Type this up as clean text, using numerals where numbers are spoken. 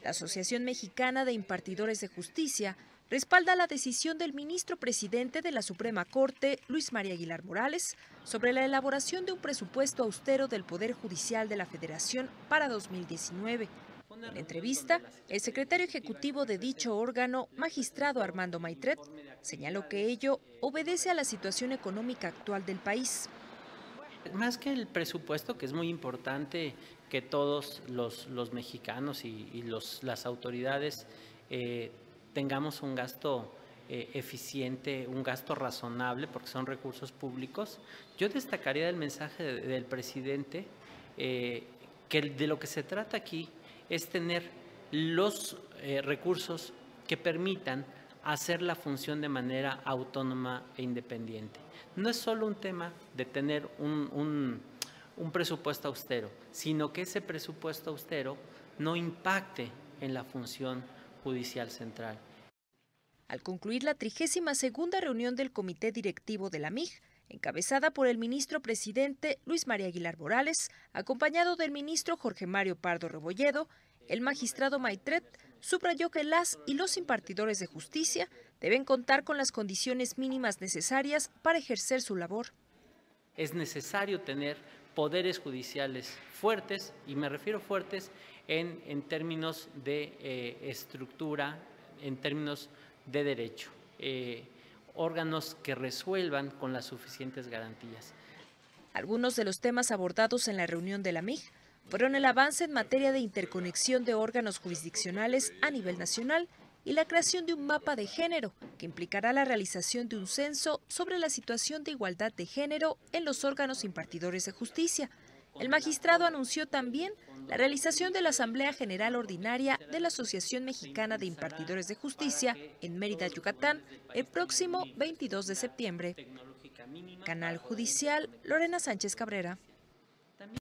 La Asociación Mexicana de Impartidores de Justicia respalda la decisión del ministro presidente de la Suprema Corte, Luis María Aguilar Morales, sobre la elaboración de un presupuesto austero del Poder Judicial de la Federación para 2019. En entrevista, el secretario ejecutivo de dicho órgano, magistrado Armando Maitret, señaló que ello obedece a la situación económica actual del país. Más que el presupuesto, que es muy importante que todos los mexicanos y las autoridades tengamos un gasto eficiente, un gasto razonable, porque son recursos públicos, yo destacaría del mensaje del presidente que de lo que se trata aquí es tener los recursos que permitan hacer la función de manera autónoma e independiente. No es solo un tema de tener un presupuesto austero, sino que ese presupuesto austero no impacte en la función judicial central. Al concluir la 32ª reunión del Comité Directivo de la MIJ, encabezada por el ministro presidente Luis María Aguilar Morales, acompañado del ministro Jorge Mario Pardo Rebolledo, el magistrado Maitret subrayó que las y los impartidores de justicia deben contar con las condiciones mínimas necesarias para ejercer su labor. Es necesario tener poderes judiciales fuertes, y me refiero fuertes en términos de estructura, en términos de derecho, órganos que resuelvan con las suficientes garantías. Algunos de los temas abordados en la reunión de la MIJ fueron el avance en materia de interconexión de órganos jurisdiccionales a nivel nacional y la creación de un mapa de género que implicará la realización de un censo sobre la situación de igualdad de género en los órganos impartidores de justicia. El magistrado anunció también la realización de la Asamblea General Ordinaria de la Asociación Mexicana de Impartidores de Justicia en Mérida, Yucatán, el próximo 22 de septiembre. Canal Judicial, Lorena Sánchez Cabrera.